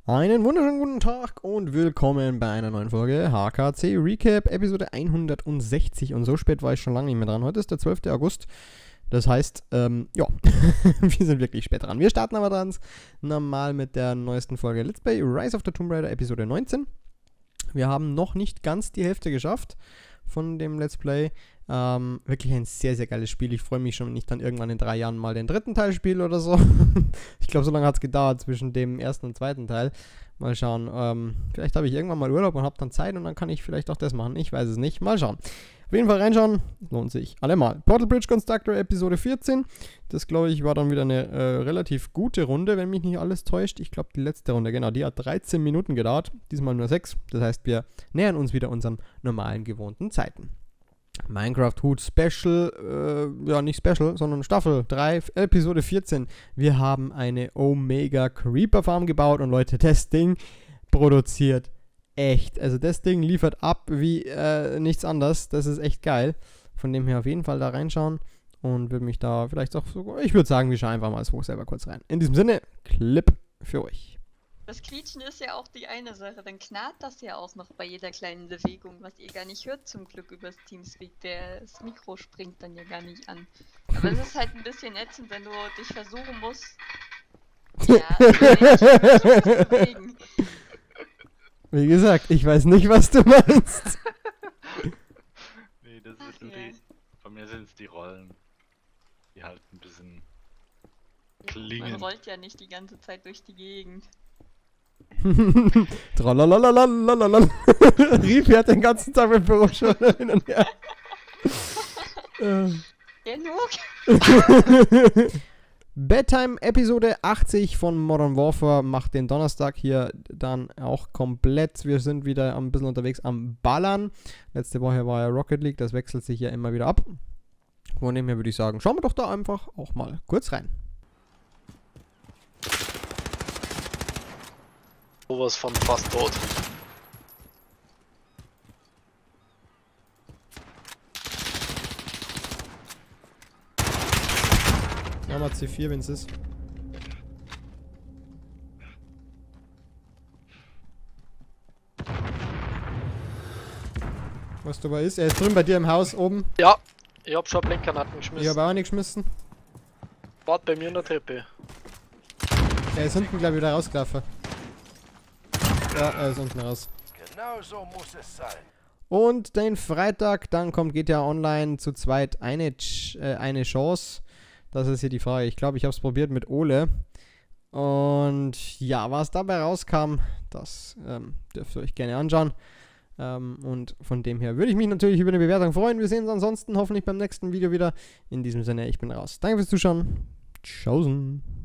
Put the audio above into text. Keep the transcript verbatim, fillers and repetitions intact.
Einen wunderschönen guten Tag und willkommen bei einer neuen Folge H K C Recap, Episode hundertsechzig. Und so spät war ich schon lange nicht mehr dran. Heute ist der zwölfte August. Das heißt, ähm, ja, wir sind wirklich spät dran. Wir starten aber ganz normal mit der neuesten Folge Let's Play Rise of the Tomb Raider, Episode neunzehn. Wir haben noch nicht ganz die Hälfte geschafft von dem Let's Play. Ähm, wirklich ein sehr, sehr geiles Spiel. Ich freue mich schon, wenn ich dann irgendwann in drei Jahren mal den dritten Teil spiele oder so. Ich glaube, so lange hat es gedauert zwischen dem ersten und zweiten Teil. Mal schauen. Ähm, vielleicht habe ich irgendwann mal Urlaub und habe dann Zeit und dann kann ich vielleicht auch das machen. Ich weiß es nicht. Mal schauen. Auf jeden Fall reinschauen. Lohnt sich allemal. Portal Bridge Constructor Episode vierzehn. Das, glaube ich, war dann wieder eine äh, relativ gute Runde, wenn mich nicht alles täuscht. Ich glaube, die letzte Runde, genau, die hat dreizehn Minuten gedauert. Diesmal nur sechs. Das heißt, wir nähern uns wieder unseren normalen, gewohnten Zeiten. Minecraft Hood Special, äh, ja nicht Special, sondern Staffel drei, Episode vierzehn. Wir haben eine Omega Creeper Farm gebaut und Leute, das Ding produziert echt. Also das Ding liefert ab wie äh, nichts anderes. Das ist echt geil. Von dem her auf jeden Fall da reinschauen und würde mich da vielleicht auch sogar, ich würde sagen, wir schauen einfach mal das Hoch selber kurz rein. In diesem Sinne, Clip für euch. Das Quietschen ist ja auch die eine Sache, dann knarrt das ja auch noch bei jeder kleinen Bewegung, was ihr gar nicht hört zum Glück übers Teamspeak. Das Mikro springt dann ja gar nicht an. Aber es ist halt ein bisschen ätzend, wenn du dich versuchen musst, ja, zu bewegen. Wie gesagt, ich weiß nicht, was du meinst. Nee, das Ach, ist nur ja. die, bei mir sind es die Rollen, die halt ein bisschen klingen. Man rollt ja nicht die ganze Zeit durch die Gegend. Tralalalalalalalala. Rief fährt den ganzen Tag mit Büroschuhe hin und her. ähm. Genug! Bedtime Episode achtzig von Modern Warfare macht den Donnerstag hier dann auch komplett. Wir sind wieder ein bisschen unterwegs am Ballern. Letzte Woche war ja Rocket League, das wechselt sich ja immer wieder ab. Von dem her würde ich sagen, schauen wir doch da einfach auch mal kurz rein. Sowas von fast tot. Ja, mal C vier, wenn es ist. Was dabei ist? Er ist drüben bei dir im Haus oben. Ja, ich hab schon Blinkgranaten Ich geschmissen. habe auch nicht geschmissen. Wart bei mir in der Treppe. Er ist hinten, glaube ich, wieder rausgelaufen. Ja, er ist unten raus. Genau so muss es sein. Und den Freitag, dann kommt G T A Online zu zweit eine, Ch äh, eine Chance. Das ist hier die Frage. Ich glaube, ich habe es probiert mit Ole. Und ja, was dabei rauskam, das ähm, dürft ihr euch gerne anschauen. Ähm, und von dem her würde ich mich natürlich über eine Bewertung freuen. Wir sehen uns ansonsten hoffentlich beim nächsten Video wieder. In diesem Sinne, ich bin raus. Danke fürs Zuschauen. Tschaußen.